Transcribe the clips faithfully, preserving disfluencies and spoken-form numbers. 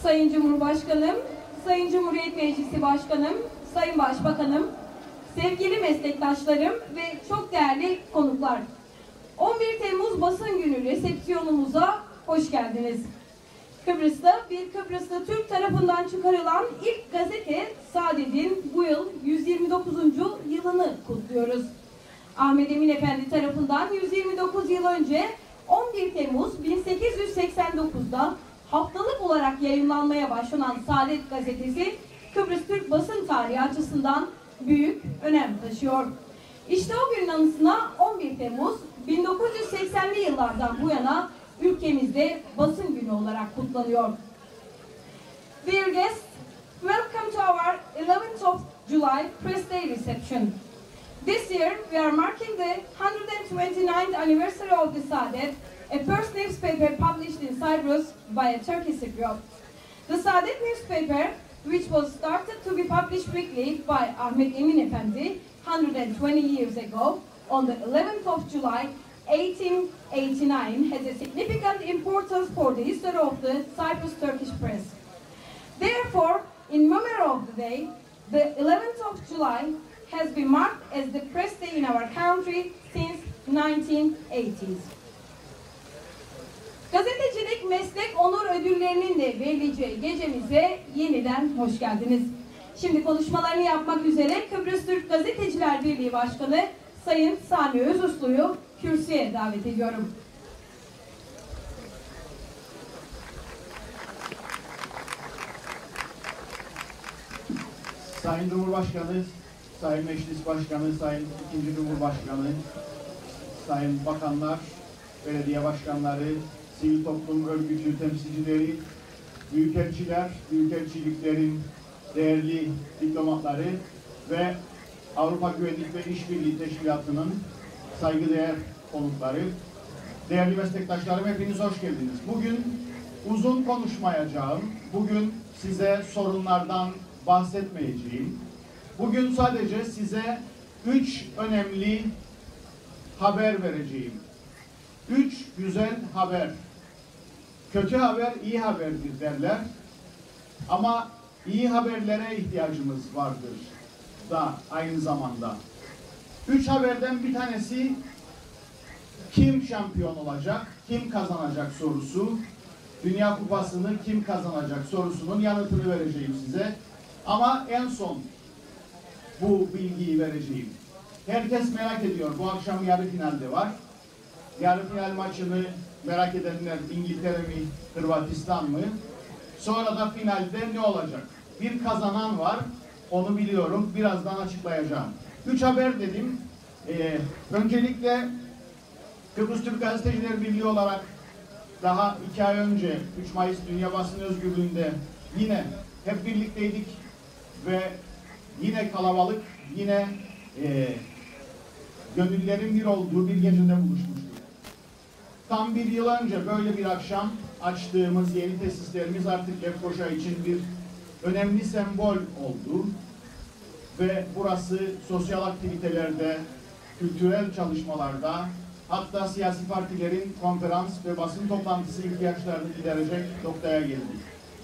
Sayın Cumhurbaşkanım, Sayın Cumhuriyet Meclisi Başkanım, Sayın Başbakanım, sevgili meslektaşlarım ve çok değerli konuklar. on bir Temmuz Basın Günü resepsiyonumuza hoş geldiniz. Kıbrıs'ta bir Kıbrıslı Türk tarafından çıkarılan ilk gazete Saadet'in bu yıl yüz yirmi dokuzuncu yılını kutluyoruz. Ahmet Emin Efendi tarafından yüz yirmi dokuz yıl önce on bir Temmuz bin sekiz yüz seksen dokuz'da haftalık olarak yayınlanmaya başlanan Saadet gazetesi Kıbrıs Türk basın tarihi açısından büyük önem taşıyor. İşte o günün anısına on bir Temmuz bin dokuz yüz seksen'li yıllardan bu yana ülkemizde basın günü olarak kutlanıyor. Dear guests, welcome to our eleventh of July Press Day reception. This year we are marking the one hundred twenty-ninth anniversary of the Saadet, a first newspaper published in Cyprus by a Turkish Cypriot. The Saadet newspaper, which was started to be published weekly by Ahmet Emin Efendi one hundred twenty years ago, on the eleventh of July eighteen eighty-nine, has a significant importance for the history of the Cyprus-Turkish press. Therefore, in memory of the day, the eleventh of July has been marked as the press day in our country since nineteen eighties. Gazetecilik Meslek Onur Ödülleri'nin de verileceği gecemize yeniden hoş geldiniz. Şimdi konuşmalarını yapmak üzere Kıbrıs Türk Gazeteciler Birliği Başkanı Sayın Sami Özuslu'yu kürsüye davet ediyorum. Sayın Cumhurbaşkanı, Sayın Meclis Başkanı, Sayın ikinci Cumhurbaşkanı, Sayın Bakanlar, Belediye Başkanları, sivil toplum örgütü temsilcileri, büyükelçiler, büyükelçiliklerin değerli diplomatları ve Avrupa Güvenlik ve İşbirliği Teşkilatı'nın saygıdeğer konukları, değerli meslektaşlarım, hepiniz hoş geldiniz. Bugün uzun konuşmayacağım, bugün size sorunlardan bahsetmeyeceğim. Bugün sadece size üç önemli haber vereceğim. Üç güzel haber. Kötü haber iyi haberdir derler. Ama iyi haberlere ihtiyacımız vardır da aynı zamanda. Üç haberden bir tanesi kim şampiyon olacak, kim kazanacak sorusu. Dünya Kupası'nı kim kazanacak sorusunun yanıtını vereceğim size. Ama en son bu bilgiyi vereceğim. Herkes merak ediyor. Bu akşam yarı finalde var. Yarı final maçını merak edenler İngiltere mi, Hırvatistan mı? Sonra da finalde ne olacak? Bir kazanan var. Onu biliyorum. Birazdan açıklayacağım. Üç haber dedim. Ee, öncelikle Kıbrıs Türk Gazeteciler Birliği olarak daha iki ay önce üç Mayıs Dünya Basın Özgürlüğü'nde yine hep birlikteydik ve yine kalabalık, yine e, gönüllerin bir olduğu bir gecede buluşmuştuk. Tam bir yıl önce böyle bir akşam açtığımız yeni tesislerimiz artık Lefkoşa için bir önemli sembol oldu. Ve burası sosyal aktivitelerde, kültürel çalışmalarda, hatta siyasi partilerin konferans ve basın toplantısı ihtiyaçlarını giderecek noktaya geldi.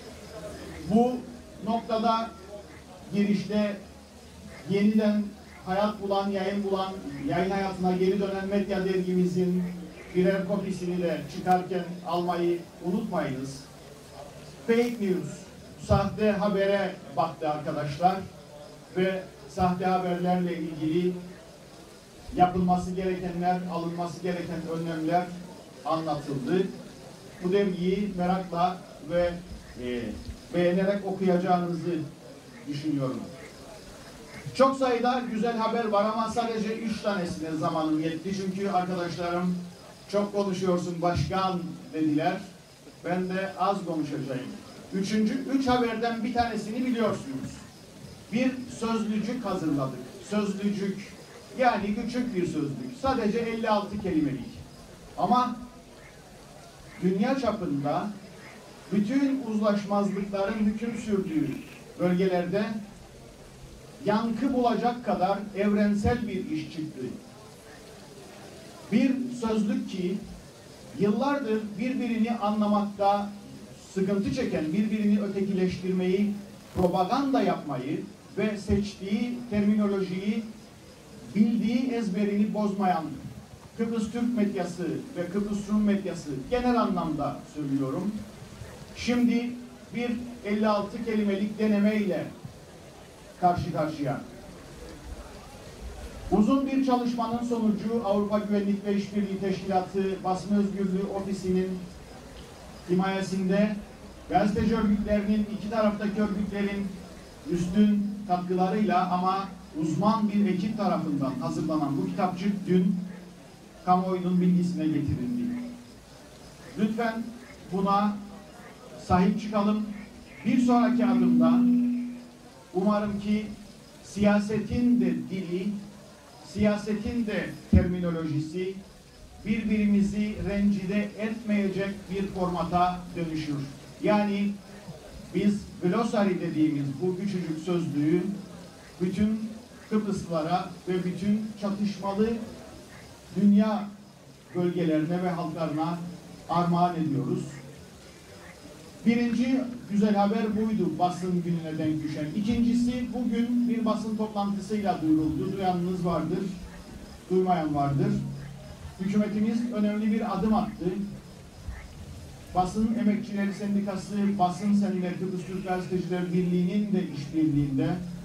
Bu noktada girişte yeniden hayat bulan, yayın bulan, yayın hayatına geri dönen Medya dergimizin birer kopisini de çıkarken almayı unutmayınız. Fake news, sahte habere baktı arkadaşlar ve sahte haberlerle ilgili yapılması gerekenler, alınması gereken önlemler anlatıldı. Bu dergiyi merakla ve e, beğenerek okuyacağınızı düşünüyorum. Çok sayıda güzel haber var ama sadece üç tanesine zamanım yetti. Çünkü arkadaşlarım çok konuşuyorsun başkan dediler. Ben de az konuşacağım. Üçüncü, üç haberden bir tanesini biliyorsunuz. Bir sözlücük hazırladık. Sözlücük yani küçük bir sözlük. Sadece elli altı kelimelik. Ama dünya çapında bütün uzlaşmazlıkların hüküm sürdüğü bölgelerde yankı bulacak kadar evrensel bir iş çıktı. Bir sözlük ki yıllardır birbirini anlamakta sıkıntı çeken, birbirini ötekileştirmeyi, propaganda yapmayı ve seçtiği terminolojiyi, bildiği ezberini bozmayan Kıbrıs Türk medyası ve Kıbrıs Rum medyası, genel anlamda söylüyorum, şimdi bir elli altı kelimelik denemeyle karşı karşıya. Uzun bir çalışmanın sonucu Avrupa Güvenlik ve İşbirliği Teşkilatı Basın Özgürlüğü Ofisi'nin himayesinde gazeteci örgütlerinin, iki taraftaki örgütlerin üstün katkılarıyla ama uzman bir ekip tarafından hazırlanan bu kitapçık dün kamuoyunun bilgisine getirildi. Lütfen buna sahip çıkalım. Bir sonraki adımda umarım ki siyasetin de dili, siyasetin de terminolojisi birbirimizi rencide etmeyecek bir formata dönüşür. Yani biz glossary dediğimiz bu küçücük sözlüğü bütün Kıbrıslılara ve bütün çatışmalı dünya bölgelerine ve halklarına armağan ediyoruz. Birinci güzel haber buydu, basın gününe denk düşen. İkincisi, bugün bir basın toplantısıyla duyuruldu. Duyanınız vardır, duymayan vardır. Hükümetimiz önemli bir adım attı. Basın Emekçileri Sendikası, Basın Senleri Kıbrıs Türk Gazeteciler Birliği'nin de işbirliğinde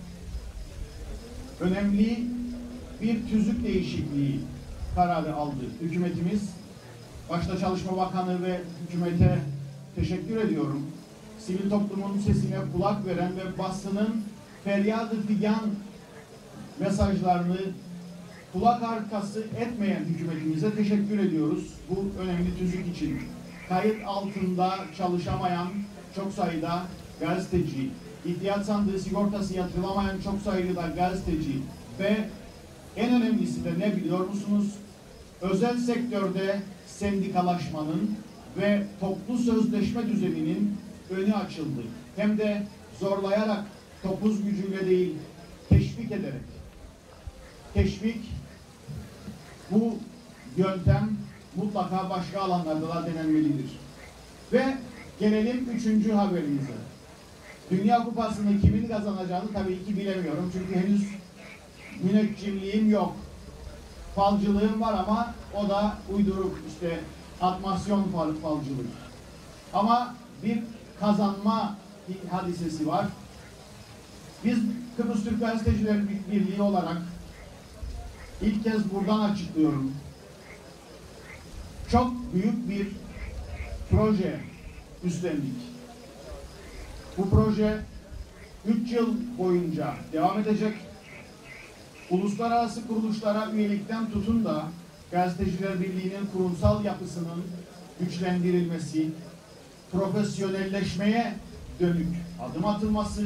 önemli bir tüzük değişikliği kararı aldı. Hükümetimiz, başta Çalışma Bakanı ve hükümete teşekkür ediyorum. Sivil toplumun sesine kulak veren ve basının feryadı figan mesajlarını kulak arkası etmeyen hükümetimize teşekkür ediyoruz. Bu önemli tüzük için. Kayıt altında çalışamayan çok sayıda gazeteci, İhtiyat sandığı sigortası yatırılamayan çok sayıda gazeteci ve en önemlisi de ne biliyor musunuz? Özel sektörde sendikalaşmanın ve toplu sözleşme düzeninin önü açıldı. Hem de zorlayarak, topuz gücüyle değil, teşvik ederek. Teşvik, bu yöntem mutlaka başka alanlarda da denenmelidir. Ve gelelim üçüncü haberimize. Dünya Kupası'nı kimin kazanacağını tabii ki bilemiyorum. Çünkü henüz müneccimliğim yok. Falcılığım var ama o da uyduruk, işte atmasyon fal, falcılık. Ama bir kazanma hadisesi var. Biz Kıbrıs Türk Gazeteciler Birliği olarak ilk kez buradan açıklıyorum. Çok büyük bir proje üstlendik. Bu proje üç yıl boyunca devam edecek. Uluslararası kuruluşlara üyelikten tutun da Gazeteciler Birliği'nin kurumsal yapısının güçlendirilmesi, profesyonelleşmeye dönük adım atılması,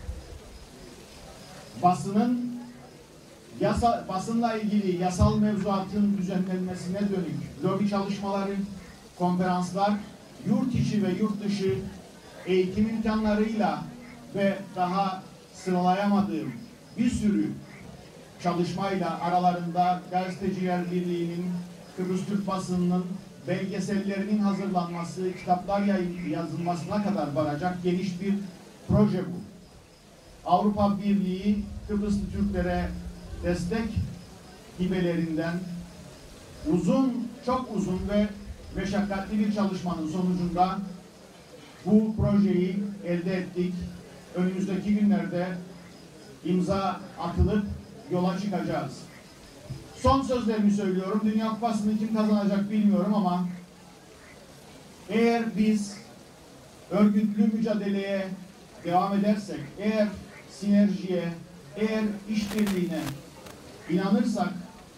basının yasa, basınla ilgili yasal mevzuatın düzenlenmesine dönük lobi çalışmaları, konferanslar, yurt içi ve yurt dışı eğitim imkanlarıyla ve daha sıralayamadığım bir sürü çalışmayla aralarında Gazeteciler Birliği'nin, Kıbrıs Türk basınının belgesellerinin hazırlanması, kitaplar yazılmasına kadar varacak geniş bir proje bu. Avrupa Birliği Kıbrıslı Türklere destek hibelerinden uzun, çok uzun ve meşakkatli bir çalışmanın sonucunda bu projeyi elde ettik. Önümüzdeki günlerde imza atılıp yola çıkacağız. Son sözlerimi söylüyorum. Dünya Kupası'nı kim kazanacak bilmiyorum ama eğer biz örgütlü mücadeleye devam edersek, eğer sinerjiye, eğer işbirliğine inanırsak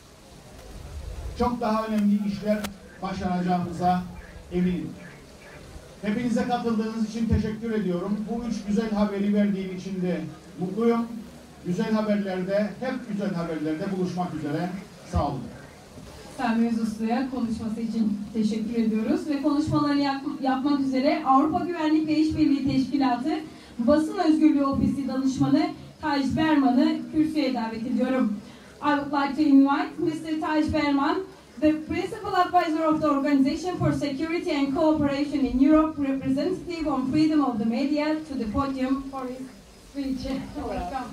çok daha önemli işler başaracağımıza eminim. Hepinize katıldığınız için teşekkür ediyorum. Bu üç güzel haberi verdiğim için de mutluyum. Güzel haberlerde, hep güzel haberlerde buluşmak üzere. Sağ olun. Sermez Uslu'ya konuşması için teşekkür ediyoruz ve konuşmalarını yap yapmak üzere Avrupa Güvenlik ve İşbirliği Teşkilatı Basın Özgürlüğü Ofisi Danışmanı Thijs Berman'ı kürsüye davet ediyorum. I would like to invite mister Thijs Berman, the Principal advisor of the Organization for Security and Cooperation in Europe, representative on freedom of the media, to the podium for his speech. Welcome.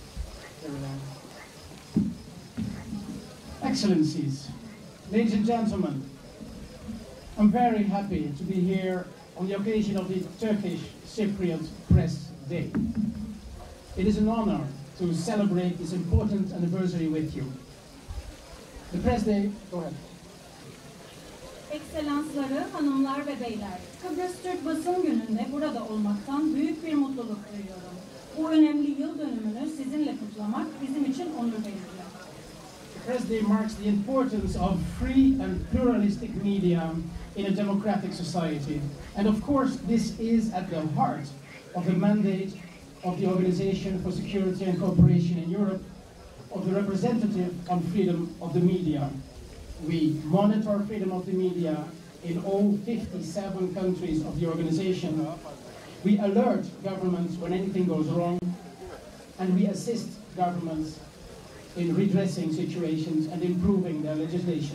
Excellencies, ladies and gentlemen, I'm very happy to be here on the occasion of the Turkish Cypriot Press Day. It is an honor to celebrate this important anniversary with you. The Press Day, go ahead. Ekselansları, hanımlar ve beyler, Kıbrıs Türk Basın Günü'nde burada olmaktan büyük bir mutluluk duyuyorum. Bu önemli yıl dönümünü sizinle kutlamak bizim için onur verici. The Press Day marks the importance of free and pluralistic media in a democratic society. And of course, this is at the heart of the mandate of the Organization for Security and Cooperation in Europe, of the representative on freedom of the media. We monitor freedom of the media in all fifty-seven countries of the organization. We alert governments when anything goes wrong, and we assist governments in redressing situations and improving their legislation.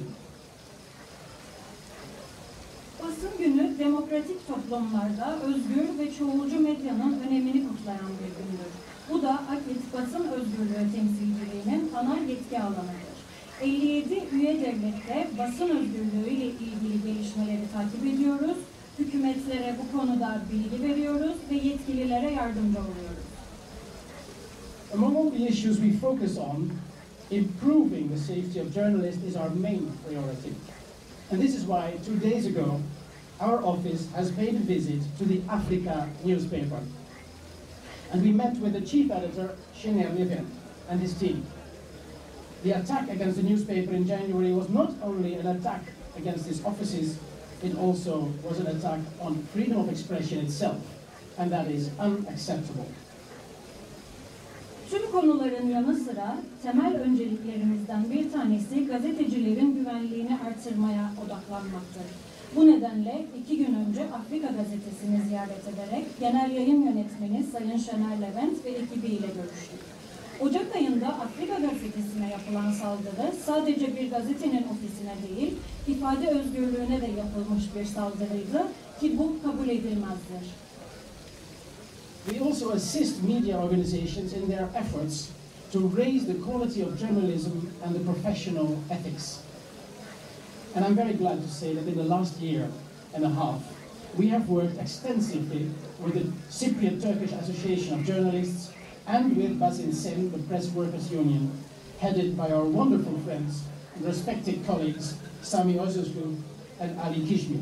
Basın Günü, demokratik toplumlarda özgür ve çoğulcu medyanın önemini kutlayan bir gündür. Bu da AKİT basın özgürlüğü temsilciliğinin ana yetki alanıdır. elli yedi üye devlette basın özgürlüğü ile ilgili gelişmeleri takip ediyoruz, hükümetlere bu konuda bilgi veriyoruz ve yetkililere yardımcı oluyoruz. Among all the issues we focus on, improving the safety of journalists is our main priority. And this is why two days ago, our office has paid a visit to the Africa newspaper. And we met with the chief editor, Şener Levent, and his team. The attack against the newspaper in January was not only an attack against its offices, it also was an attack on freedom of expression itself, and that is unacceptable. Tüm konuların yanı sıra temel önceliklerimizden bir tanesi gazetecilerin güvenliğini artırmaya odaklanmaktır. Bu nedenle iki gün önce Afrika gazetesini ziyaret ederek genel yayın yönetmeni Sayın Şener Levent ve ekibiyle görüştük. Ocak ayında Afrika gazetesine yapılan saldırı sadece bir gazetenin ofisine değil, ifade özgürlüğüne de yapılmış bir saldırıydı ki bu kabul edilmezdir. We also assist media organizations in their efforts to raise the quality of journalism and the professional ethics. And I'm very glad to say that in the last year and a half, we have worked extensively with the Cypriot Turkish Association of Journalists and with Basin Sen, the Press Workers Union, headed by our wonderful friends and respected colleagues Sami Özözgür and Ali Kishmi.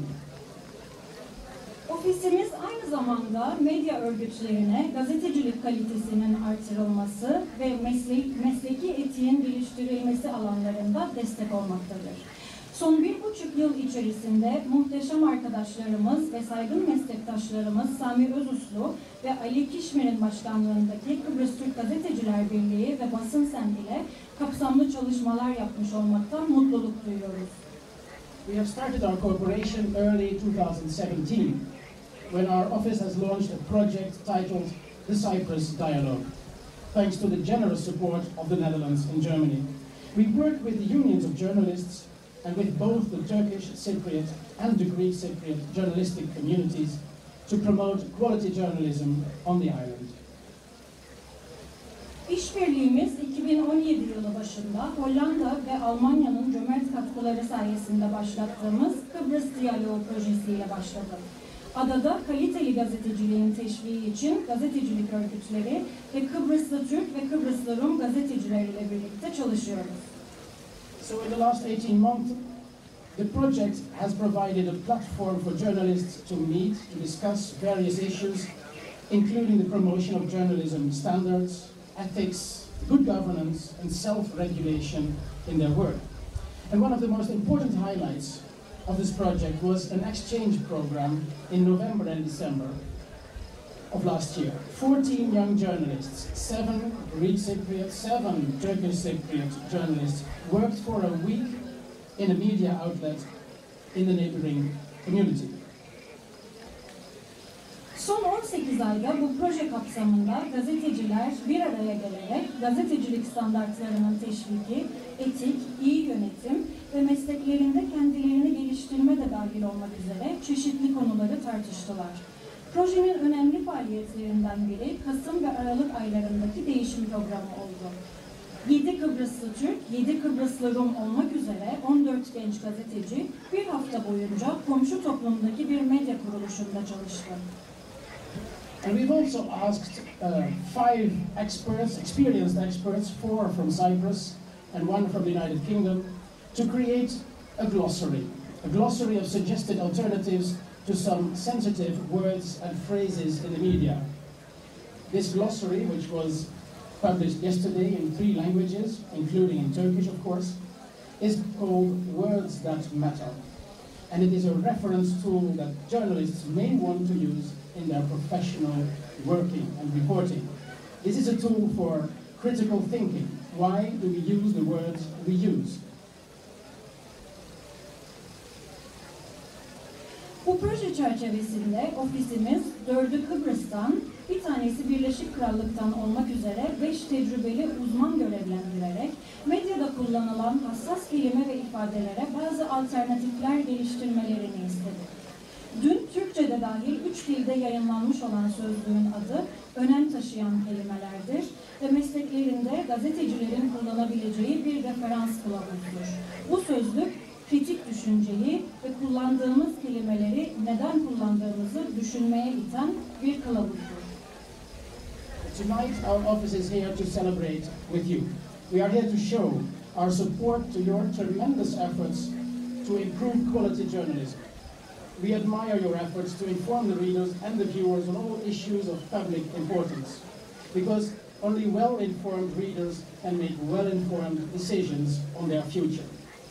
Ofisimiz aynı zamanda medya örgütlerine gazetecilik kalitesinin artırılması ve meslek, mesleki etiğin geliştirilmesi alanlarında destek olmaktadır. Son bir buçuk yıl içerisinde muhteşem arkadaşlarımız ve saygın meslektaşlarımız Sami Özuslu ve Ali Kişmir'in başkanlığındaki Kıbrıs Türk Gazeteciler Birliği ve Basın Sen ile kapsamlı çalışmalar yapmış olmaktan mutluluk duyuyoruz. We have started our cooperation early twenty seventeen, when our office has launched a project titled the Cyprus Dialogue, thanks to the generous support of the Netherlands and Germany. We work with the unions of journalists and with both the Turkish Cypriot and the Greek Cypriot journalistic communities to promote quality journalism on the island. İşbirliğimiz iki bin on yedi yılı başında Hollanda ve Almanya'nın cömert katkıları sayesinde başlattığımız Kıbrıs Diyaloğu projesiyle başladı. Adada kaliteli gazeteciliğin teşviği için gazetecilik örgütleri ve Kıbrıslı Türk ve Kıbrıslı Rum gazetecileriyle birlikte çalışıyoruz. So in the last eighteen months, the project has provided a platform for journalists to meet, to discuss various issues, including the promotion of journalism standards, ethics, good governance, and self-regulation in their work. And one of the most important highlights of this project was an exchange program in November and December of last year. fourteen young journalists, seven Greek Cypriot, seven Turkish Cypriot journalists worked for a week in a media outlet in the neighboring community. Son on sekiz ayda bu proje kapsamında gazeteciler bir araya gelerek gazetecilik standartlarının teşviki, etik, iyi yönetim ve mesleklerinde kendilerini geliştirme de dahil olmak üzere çeşitli konuları tartıştılar. Projenin önemli faaliyetlerinden biri Kasım ve Aralık aylarındaki değişim programı oldu. yedi Kıbrıslı Türk, yedi Kıbrıslı Rum olmak üzere on dört genç gazeteci bir hafta boyunca komşu toplumdaki bir medya kuruluşunda çalıştı. And we've also asked uh, five experts, experienced experts, four from Cyprus and one from the United Kingdom, to create a glossary, a glossary of suggested alternatives to some sensitive words and phrases in the media. This glossary, which was published yesterday in three languages, including in Turkish, of course, is called Words That Matter. And it is a reference tool that journalists may want to use in their professional working and reporting. This is a tool for critical thinking. Why do we use the words we use? Bu proje çerçevesinde ofisimiz dördü Kıbrıs'tan, bir tanesi Birleşik Krallık'tan olmak üzere beş tecrübeli uzman görevlendirerek medyada kullanılan hassas kelime ve ifadelere bazı alternatifler geliştirmelerini istedi. Dün Türkçe'de dahil üç dilde yayınlanmış olan sözlüğün adı önem taşıyan kelimelerdir ve mesleklerinde gazetecilerin kullanabileceği bir referans kılavuzdur. Bu sözlük kritik düşünceyi ve kullandığımız kelimeleri neden kullandığımızı düşünmeye iten bir kılavuzdur. Tonight our office is here to celebrate with you. We are here to show our support to your tremendous efforts to improve quality journalism. We admire your efforts to inform the readers and the viewers on all issues of public importance, because only well-informed readers can make well-informed decisions on their future.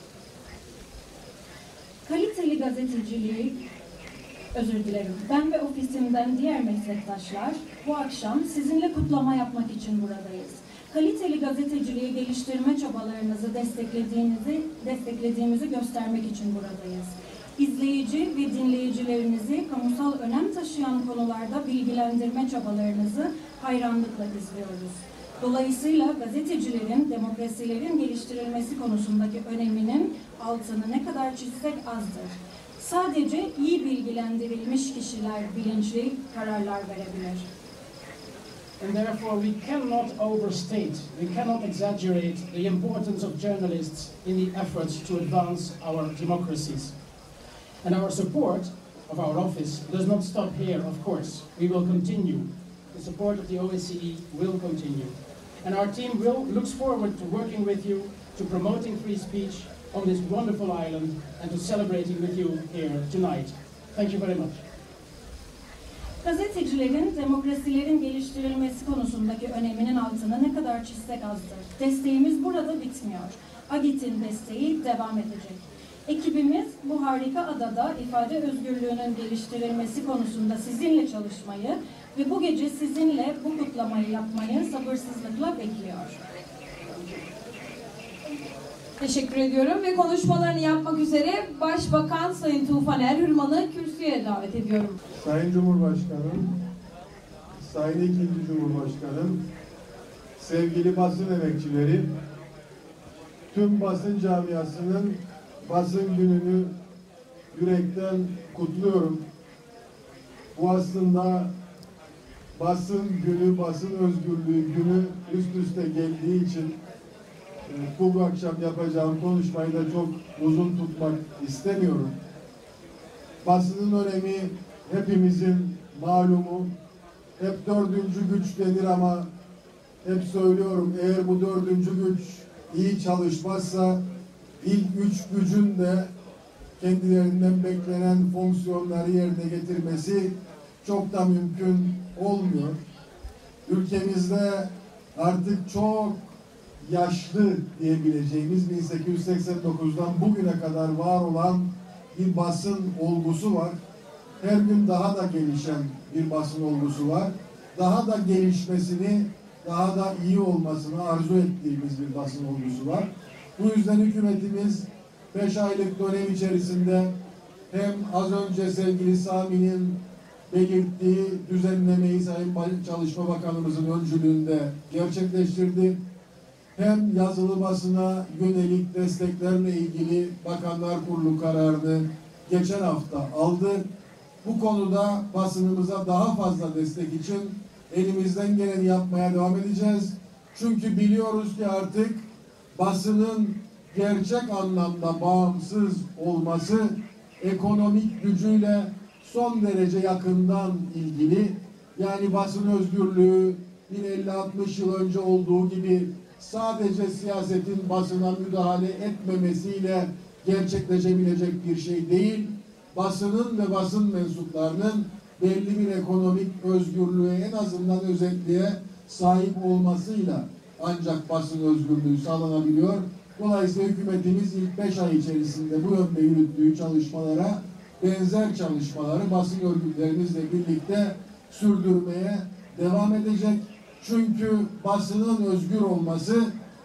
Kaliteli gazeteciliği, özür dilerim, ben ve ofisimden diğer meslektaşlar bu akşam sizinle kutlama yapmak için buradayız. Kaliteli gazeteciliği geliştirme çabalarınızı desteklediğinizi, desteklediğimizi göstermek için buradayız. İzleyici ve dinleyicilerinizi kamusal önem taşıyan konularda bilgilendirme çabalarınızı hayranlıkla izliyoruz. Dolayısıyla gazetecilerin demokrasilerin geliştirilmesi konusundaki öneminin altını ne kadar çizsek azdır. Sadece iyi bilgilendirilmiş kişiler bilinçli kararlar verebilir. And therefore we cannot overstate, we cannot exaggerate the importance of journalists in the efforts to advance our democracies. And our support of our office does not stop here, of course. We will continue. The support of the O S C E will continue. And our team will looks forward to working with you, to promoting free speech on this wonderful island, and to celebrating with you here tonight. Thank you very much. Gazetecilerin demokrasilerin geliştirilmesi konusundaki öneminin altını ne kadar çizsek azdır. Desteğimiz burada bitmiyor. A G İ T'in desteği devam edecek. Ekibimiz bu harika adada ifade özgürlüğünün geliştirilmesi konusunda sizinle çalışmayı ve bu gece sizinle bu kutlamayı yapmayı sabırsızlıkla bekliyor. Teşekkür ediyorum ve konuşmalarını yapmak üzere Başbakan Sayın Tufan Erhürman'ı kürsüye davet ediyorum. Sayın Cumhurbaşkanım, Sayın İkinci Cumhurbaşkanım, sevgili basın emekçileri, tüm basın camiasının basın gününü yürekten kutluyorum. Bu aslında basın günü, basın özgürlüğü günü üst üste geldiği için bu akşam yapacağım konuşmayı da çok uzun tutmak istemiyorum. Basının önemi hepimizin malumu. Hep dördüncü güç denir ama hep söylüyorum, eğer bu dördüncü güç iyi çalışmazsa ilk üç gücün de kendilerinden beklenen fonksiyonları yerine getirmesi çok da mümkün olmuyor. Ülkemizde artık çok yaşlı diyebileceğimiz bin sekiz yüz seksen dokuzdan bugüne kadar var olan bir basın olgusu var. Her gün daha da gelişen bir basın olgusu var. Daha da gelişmesini, daha da iyi olmasını arzu ettiğimiz bir basın olgusu var. Bu yüzden hükümetimiz beş aylık dönem içerisinde hem az önce sevgili Sami'nin belirttiği düzenlemeyi Sayın Çalışma Bakanımızın öncülüğünde gerçekleştirdi. hem yazılı basına yönelik desteklerle ilgili Bakanlar Kurulu kararını geçen hafta aldı. Bu konuda basınımıza daha fazla destek için elimizden geleni yapmaya devam edeceğiz. Çünkü biliyoruz ki artık basının gerçek anlamda bağımsız olması ekonomik gücüyle son derece yakından ilgili. Yani basın özgürlüğü bir elli altmış yıl önce olduğu gibi sadece siyasetin basına müdahale etmemesiyle gerçekleşebilecek bir şey değil. Basının ve basın mensuplarının belli bir ekonomik özgürlüğe, en azından özetliğe sahip olmasıyla ancak basın özgürlüğü sağlanabiliyor. Dolayısıyla hükümetimiz ilk beş ay içerisinde bu yönde yürüttüğü çalışmalara benzer çalışmaları basın örgütlerimizle birlikte sürdürmeye devam edecek. Çünkü basının özgür olması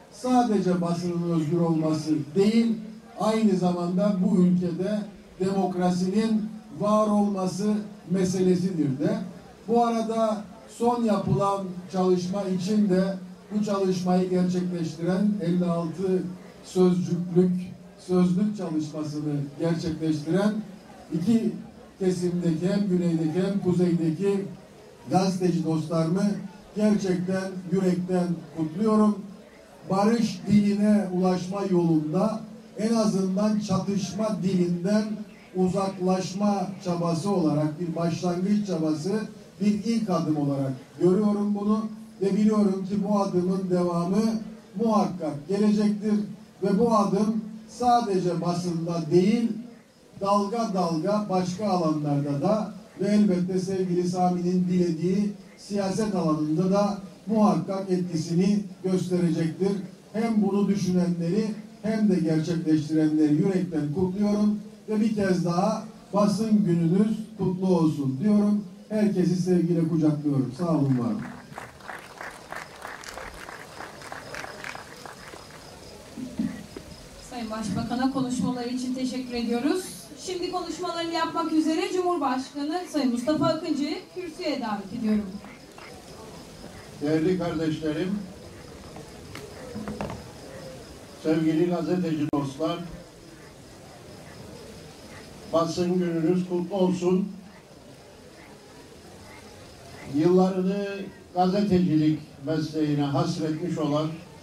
sadece basının özgür olması değil, aynı zamanda bu ülkede demokrasinin var olması meselesidir de. Bu arada son yapılan çalışma için de bu çalışmayı gerçekleştiren elli altı sözcüklük, sözlük çalışmasını gerçekleştiren iki kesimdeki hem güneydeki hem kuzeydeki gazeteci dostlarımı gerçekten yürekten kutluyorum. Barış diline ulaşma yolunda en azından çatışma dilinden uzaklaşma çabası olarak bir başlangıç çabası, bir ilk adım olarak görüyorum bunu ve biliyorum ki bu adımın devamı muhakkak gelecektir ve bu adım sadece basında değil, dalga dalga başka alanlarda da ve elbette sevgili Sami'nin dilediği siyaset alanında da muhakkak etkisini gösterecektir. Hem bunu düşünenleri hem de gerçekleştirenleri yürekten kutluyorum ve bir kez daha basın gününüz kutlu olsun diyorum. Herkesi sevgiyle kucaklıyorum. Sağ olun, var olun. Sayın Başbakan'a konuşmaları için teşekkür ediyoruz. Şimdi konuşmalarını yapmak üzere Cumhurbaşkanı Sayın Mustafa Akıncı'yı kürsüye davet ediyorum. Değerli kardeşlerim, sevgili gazeteci dostlar, basın gününüz kutlu olsun. Yıllarını gazetecilik mesleğine hasretmiş olan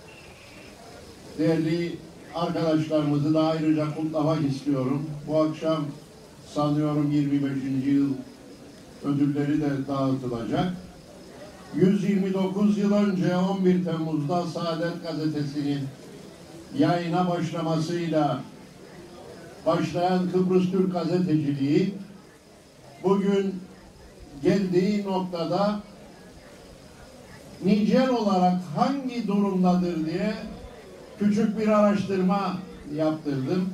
değerli arkadaşlarımızı da ayrıca kutlamak istiyorum. Bu akşam sanıyorum yirmi beşinci yıl ödülleri de dağıtılacak. yüz yirmi dokuz yıl önce on bir Temmuz'da Saadet Gazetesi'nin yayına başlamasıyla başlayan Kıbrıs Türk gazeteciliği bugün geldiği noktada nicel olarak hangi durumdadır diye küçük bir araştırma yaptırdım.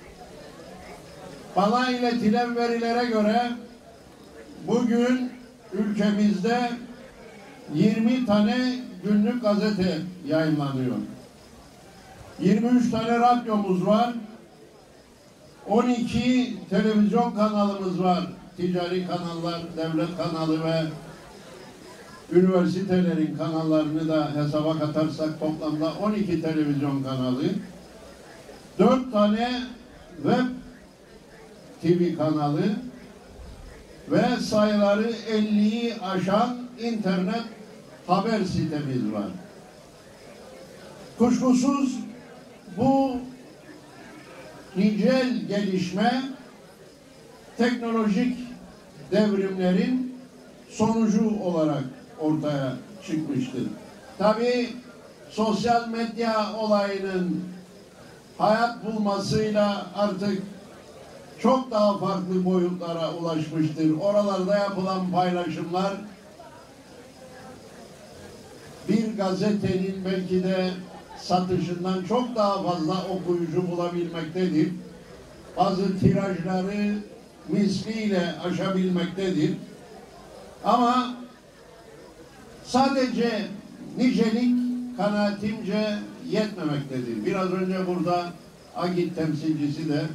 Bana iletilen verilere göre bugün ülkemizde yirmi tane günlük gazete yayınlanıyor. yirmi üç tane radyomuz var. on iki televizyon kanalımız var. Ticari kanallar, devlet kanalı ve üniversitelerin kanallarını da hesaba katarsak toplamda on iki televizyon kanalı. dört tane web T V kanalı ve sayıları elliyi aşan internet haber sitemiz var. Kuşkusuz bu nicel gelişme teknolojik devrimlerin sonucu olarak ortaya çıkmıştır. Tabii sosyal medya olayının hayat bulmasıyla artık çok daha farklı boyutlara ulaşmıştır. Oralarda yapılan paylaşımlar bir gazetenin belki de satışından çok daha fazla okuyucu bulabilmektedir. Bazı tirajları misliyle aşabilmektedir. Ama sadece nicelik kanaatimce yetmemektedir. Biraz önce burada AGİT temsilcisi de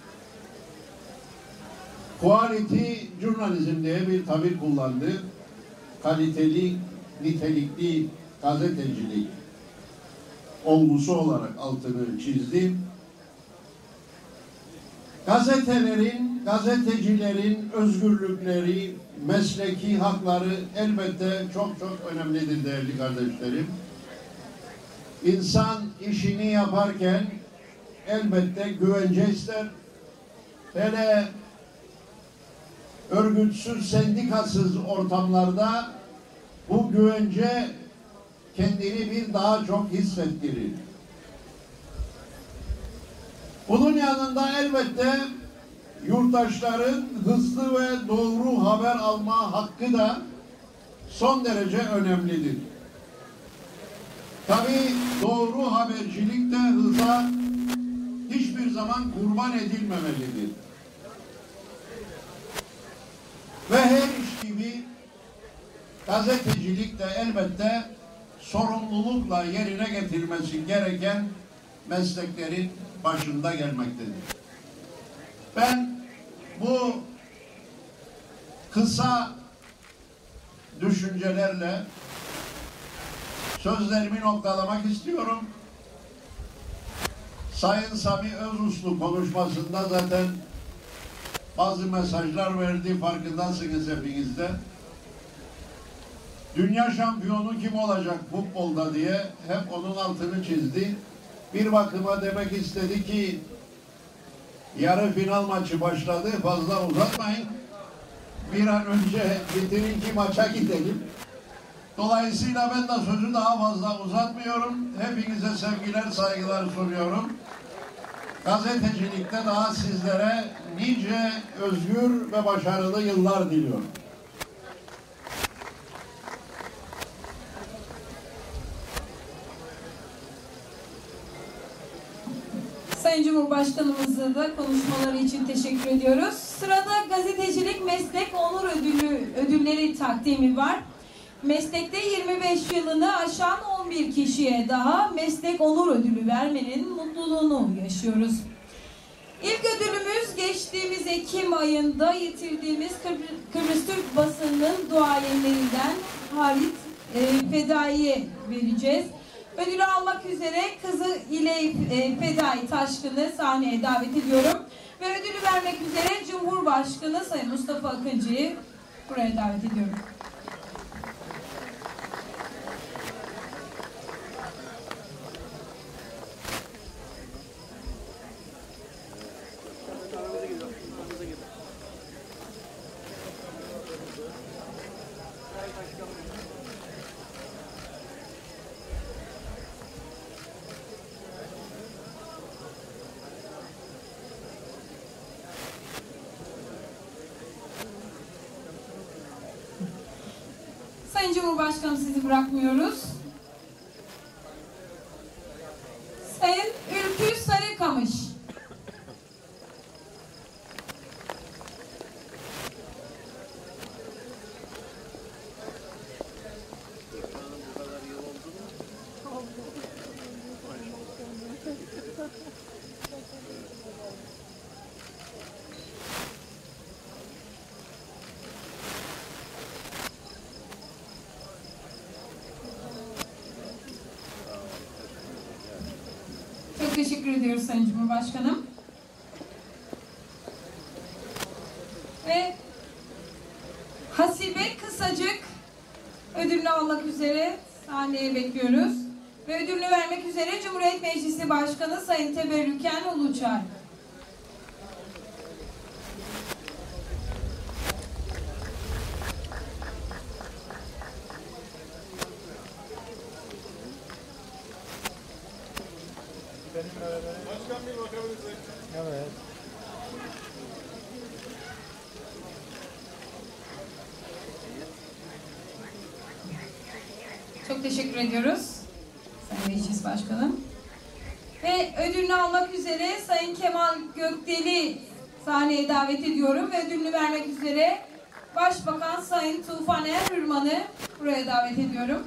quality journalism diye bir tabir kullandı. Kaliteli, nitelikli gazetecilik. olgusu olarak altını çizdi. Gazetelerin, gazetecilerin özgürlükleri, mesleki hakları elbette çok çok önemlidir değerli kardeşlerim. İnsan işini yaparken elbette güvence ister. Hele örgütsüz, sendikasız ortamlarda bu güvence kendini bir daha çok hissettirir. Bunun yanında elbette yurttaşların hızlı ve doğru haber alma hakkı da son derece önemlidir. Tabii doğru habercilik de hıza hiçbir zaman kurban edilmemelidir. Ve her iş gibi gazetecilik de elbette sorumlulukla yerine getirilmesi gereken mesleklerin başında gelmektedir. Ben bu kısa düşüncelerle sözlerimi noktalamak istiyorum. Sayın Sami Özuslu konuşmasında zaten bazı mesajlar verdi, farkındasınız hepiniz de. Dünya şampiyonu kim olacak futbolda diye hep onun altını çizdi. Bir bakıma demek istedi ki yarı final maçı başladı, fazla uzatmayın. Bir an önce bitirin ki maça gidelim. Dolayısıyla ben de sözü daha fazla uzatmıyorum. Hepinize sevgiler, saygılar sunuyorum. Gazetecilikte daha sizlere nice özgür ve başarılı yıllar diliyorum. Sayın Cumhurbaşkanımıza da konuşmaları için teşekkür ediyoruz. Sırada gazetecilik meslek onur ödülü ödülleri takdimi var. Meslekte yirmi beş yılını aşan on bir kişiye daha meslek onur ödülü vermenin mutluluğunu yaşıyoruz. İlk ödülümüz geçtiğimiz Ekim ayında yitirdiğimiz Kıbr- Kıbrıs Türk basınının duayenlerinden Halit e, Fedai'ye vereceğiz. Ödülü almak üzere kızı ile e, Fedai Taşkın'ı sahneye davet ediyorum. Ve ödülü vermek üzere Cumhurbaşkanı Sayın Mustafa Akıncı'yı buraya davet ediyorum. Sayın Cumhurbaşkanım, sizi bırakmıyoruz. Sayın Ülkü Sarıkamış. Çok teşekkür ediyoruz Sayın Cumhurbaşkanım. Ve Hasibe Kısacık ödülünü almak üzere sahneye bekliyoruz. Ve ödülünü vermek üzere Cumhuriyet Meclisi Başkanı Sayın Teberrüken Uluçay. Başkan bir bakabilirsiniz. Evet. Çok teşekkür ediyoruz Sayın Meclis Başkanım. Ve ödülünü almak üzere Sayın Kemal Gökdel'i sahneye davet ediyorum ve ödülünü vermek üzere Başbakan Sayın Tufan Erhürman'ı buraya davet ediyorum.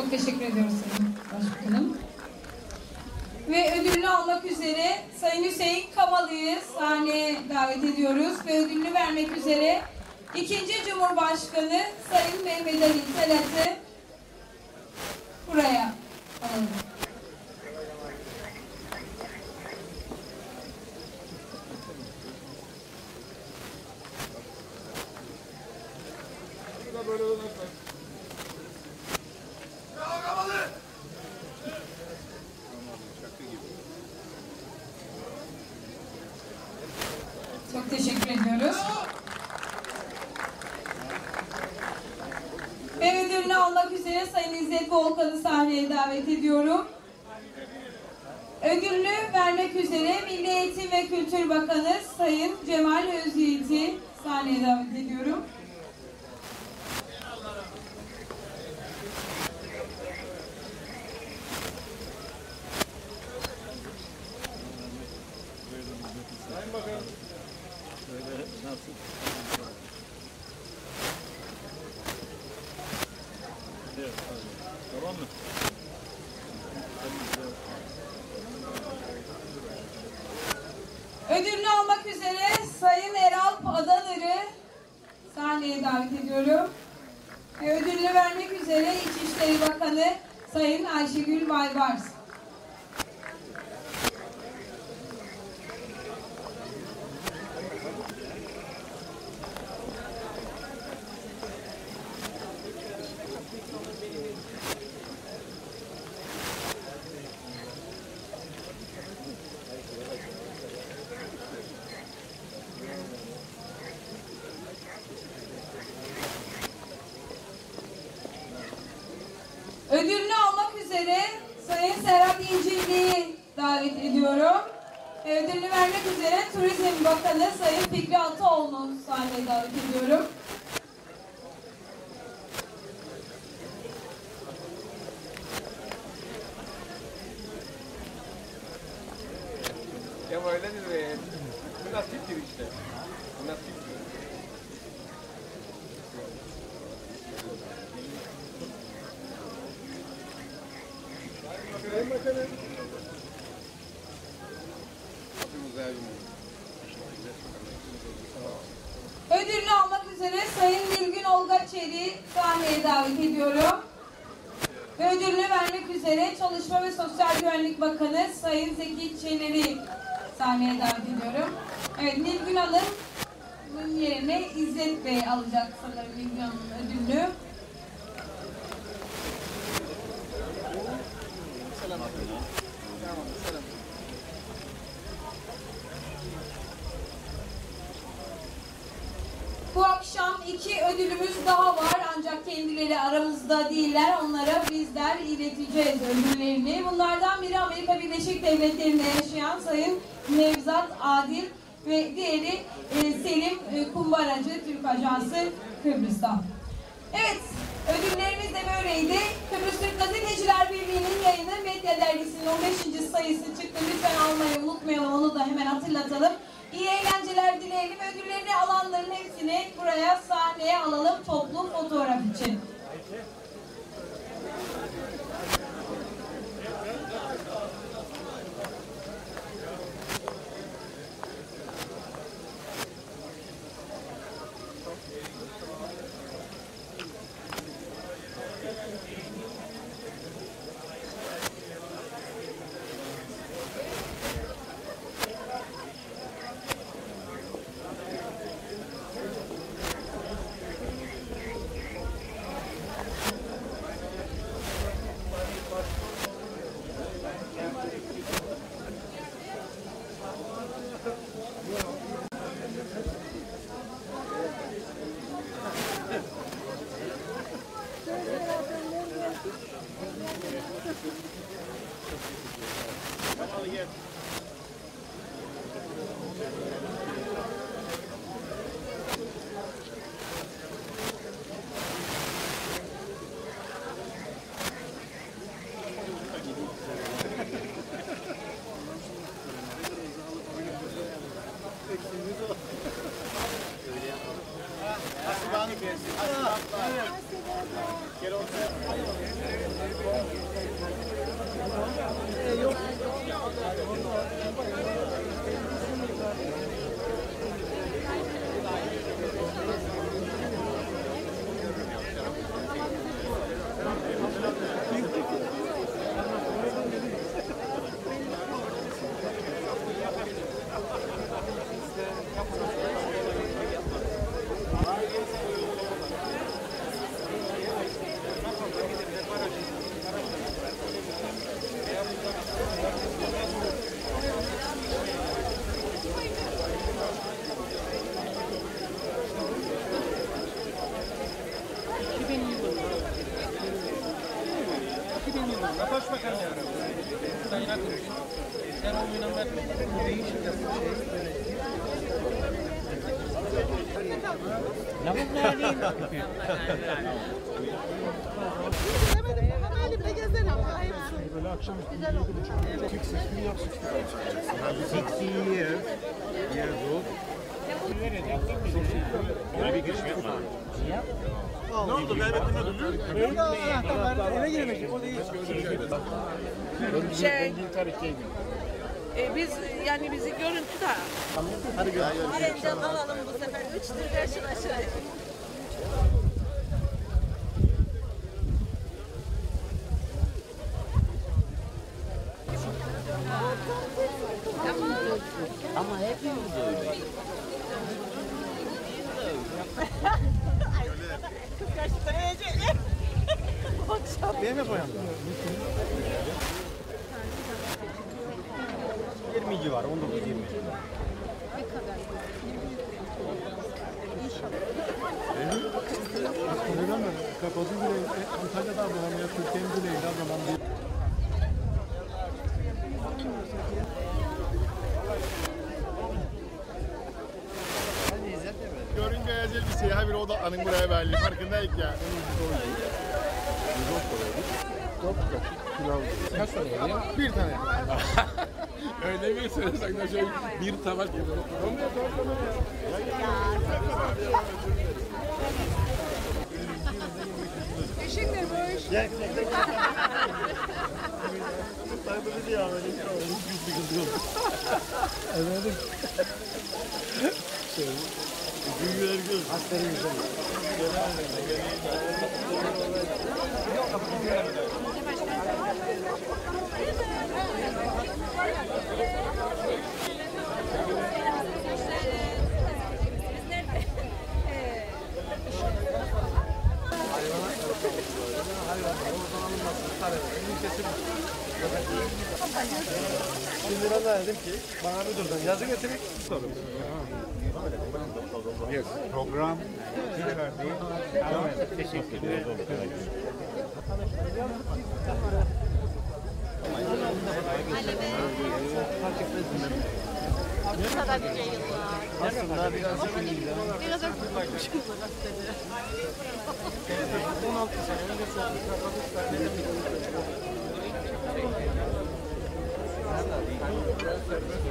Çok teşekkür ediyoruz Sayın Başbakanım. Ve ödülünü almak üzere Sayın Hüseyin Kamalı'yı sahneye davet ediyoruz ve ödülünü vermek üzere ikinci Cumhurbaşkanı Sayın Mehmet Ali Talat'ı buraya alalım. Çok teşekkür ediyoruz. Ve ödülünü almak üzere Sayın İzzet Volkan'ı sahneye davet ediyorum. Ödülünü vermek üzere Milli Eğitim ve Kültür Bakanı Sayın Cemal Özyiğit'i sahneye davet ediyorum. Sayın Bakanım. Böyle nasıl? Evet, tamam mı? Ödülünü almak üzere Sayın Eralp Adanır'ı sahneye davet ediyorum. Ve ödülünü vermek üzere İçişleri Bakanı Sayın Ayşegül Baybars. Ödülünü almak üzere Sayın Serhat İncirli'yi davet ediyorum. Ödülünü vermek üzere Turizm Bakanı Sayın Fikri Ataoğlu'nu sahneye davet ediyorum. Ya öyledir be. Bu nasiptir işte. Bu nasiptir. Sayın Bakanım. Ödülünü almak üzere Sayın Nilgün Olga Çeri sahneye davet ediyorum. Ve ödülünü vermek üzere Çalışma ve Sosyal Güvenlik Bakanı Sayın Zeki Çener'i sahneye davet ediyorum. Evet, Nilgün Hanım'ın yerine İzzet Bey alacak sanırım Nilgün Hanım'ın ödülünü. Selam. Tamam, selam. Bu akşam iki ödülümüz daha var ancak kendileri aramızda değiller. Onlara bizler ileteceğiz ödüllerini. Bunlardan biri Amerika Birleşik Devletleri'nde yaşayan Sayın Nevzat Adil ve diğeri e, Selim e, Kumbaracı, Türk Ajansı Kıbrıs'tan. Evet, ödüllerimiz de böyleydi. Kıbrıs Türk Gazeteciler Birliği'nin yayını Medya Dergisi'nin on beşinci sayısı çıktı. Lütfen almayı unutmayalım, onu da hemen hatırlatalım. İyi eğlenceler dileyelim. Ödüllerini alanların hepsini buraya sahneye alalım toplu fotoğraf için. Gel ortaya. Ne başbakan ya? Sayın Akırış. Sen olmayan ben bu değişik yaptığım şey. Böyle akşam güzel oldu. Six years, six years, years old. Böyle bir giriş yapma. Ne oldu? Kaybettin ödülü? Evet. Eve giremedik. O değil. Şey, e, biz yani bizi görüntü de. Hadi gel. Arenca alalım bu sefer. Üç tür versin aşağıya. Ama hepimiz öyle. Kız karşıdan yiyecekler. Benim mi koyalım? yirmi var, on dokuz yirmi. Neden mi? Kapadı bile Antalya'da ablamaya Türkiye'nin bile o zaman değil. Görünce ezel bir siyah bir oda anın buraya belli. Farkındayız ya. Kaç tane geliyor? Bir tane. Öyle bir söylesek de şey bir tabak gibi. İşin ne bu iş? Şimdi ben de dedim ki bana bir durdan yazı getirip sorun. Yes. Program. Teşekkür ederim. Aslında biraz Biraz öpmüşüm. on altı sene önce çok kapatmışlar.